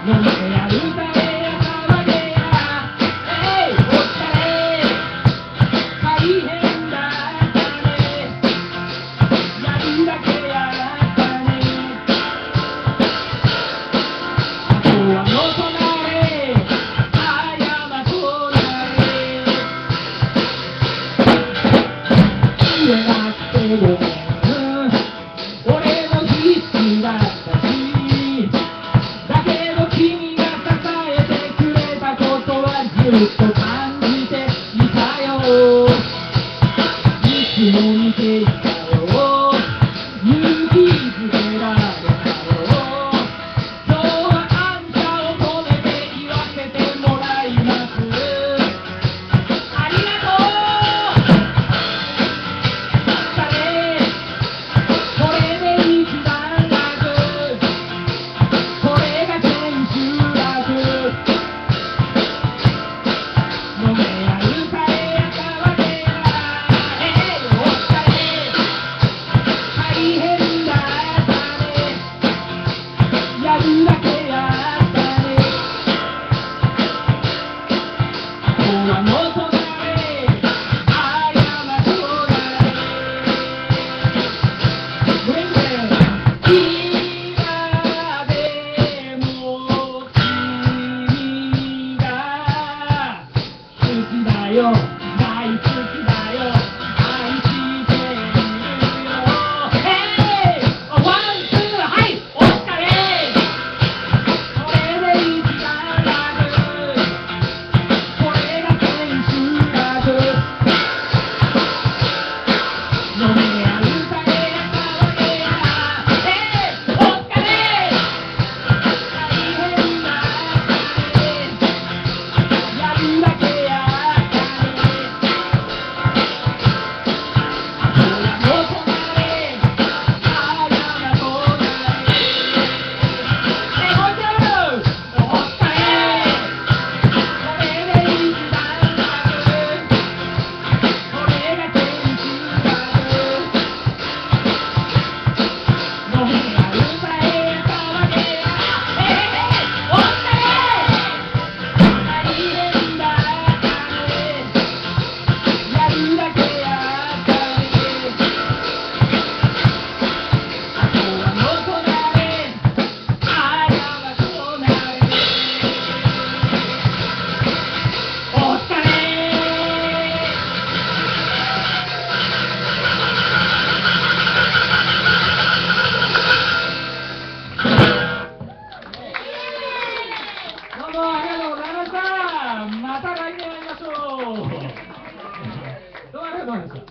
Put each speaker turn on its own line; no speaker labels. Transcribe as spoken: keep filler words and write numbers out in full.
飲めや歌えや騒げや、えいお疲れ大変だったね、やるだけやったね、あとはのそなれ謝まとなれ、言えなくてごめん、俺も必死だったし、だけど君が支えてくれたことはずっと感じていたよ、いつも見ていたよ、勇気づけられたよ、今日はあんたを止めて言わせてもらいます、ありがとう、誰これで一番楽、これが千秋楽、飲めや歌えや騒げや、えいお疲れ大変だったね、やるだけやったね、あとはのそなれ謝まとなれ、ごめんね、今でも君が好きだよ、大好きだよ、愛してるよ、ヘイワンツーはいお疲れ、これで一番楽、これが千秋楽、飲めや歌えや騒げや、えいお疲れ大変だったね、やるだけやったね、あとはのそなれ謝まとなれ、えいもう一度お疲れこれで一番楽、これが千秋楽、飲めや歌えや騒げや、えいお疲れ大変だったね、やるだけやったね、あとはのそなれ謝まとなれ、お疲れどうもありがとうございました。また来年会いましょう。どうもありがとうございました。